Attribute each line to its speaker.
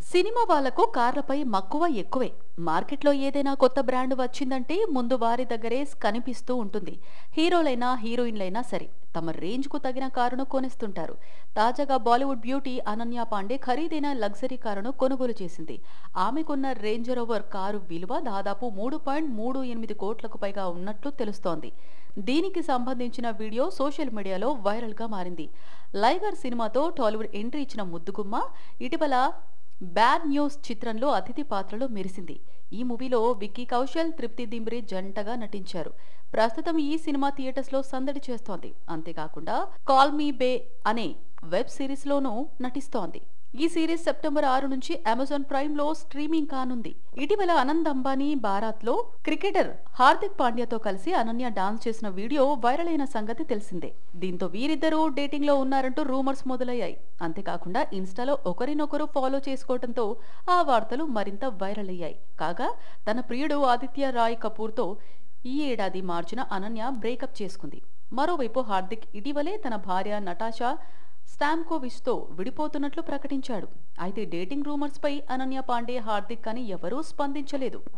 Speaker 1: Cinema వాళ్లకు కార్లపై మక్కువ ఎక్కువే. మార్కెట్లో ఏదైనా కొత్త బ్రాండ్ వచ్చిందంటే ముందు వారి దగ్గరే కనిపిస్తూ ఉంటుంది. హీరోలైనా హీరోయిన్లైనా సరే తమ రేంజ్ కు తగిన కారును కొనేస్తుంటారు. తాజాగా బాలీవుడ్ బ్యూటీ అనన్య పాండే ఖరీదైన లగ్జరీ కారును కొనుగోలు చేసింది. ఆమెకున్న రేంజ్ రోవర్ కారు విలువ దాదాపు 3.38 కోట్లకు పైగా ఉన్నట్లు తెలుస్తోంది. దీనికి సంబంధించిన వీడియో సోషల్ మీడియాలో వైరల్ గా మారింది. లైగర్ సినిమాతో టాలీవుడ్ ఎంట్రీ ఇచ్చిన ముద్దుగుమ్మ ఇటీవల బ్యాడ్ న్యూస్ చిత్రంలో అతిథి పాత్రలో మెరిసింది. ఈ మూవీలో విక్కీ కౌశల్, తృప్తి దింబ్రే జంటగా నటించారు. ప్రస్తుతం ఈ సినిమా థియేటర్స్ లో సందడి చేస్తోంది. అంతేకాకుండా కాల్ మీ బే అనే వెబ్ సిరీస్ లోనూ నటిస్తోంది. ఈ సిరీస్ సెప్టెంబర్ 6 నుంచి అమెజాన్ ప్రైమ్ లో స్ట్రీమింగ్ కానుంది. ఇటీవల అనంత్ అంబానీ బారాత్ లో క్రికెటర్ హార్దిక్ పాండ్యాతో కలిసి అనన్య డాన్స్ చేసిన వీడియో వైరల్ అయిన సంగతి తెలిసిందే. దీంతో వీరిద్దరూ డేటింగ్ లో ఉన్నారంటూ రూమర్స్ మొదలయ్యాయి. అంతేకాకుండా ఇన్స్టాలో ఒకరినొకరు ఫాలో చేసుకోవడంతో ఆ వార్తలు మరింత వైరల్ అయ్యాయి. కాగా తన ప్రియుడు ఆదిత్య రాయ్ కపూర్ తో ఈ ఏడాది మార్చిన అనన్య బ్రేకప్ చేసుకుంది. మరోవైపు హార్దిక్ ఇటీవలే తన భార్య నటాషా స్టామ్కోవిచ్ తో విడిపోతున్నట్లు ప్రకటించాడు. అయితే డేటింగ్ రూమర్స్ పై అనన్య పాండే, హార్దిక్ అని ఎవరూ స్పందించలేదు.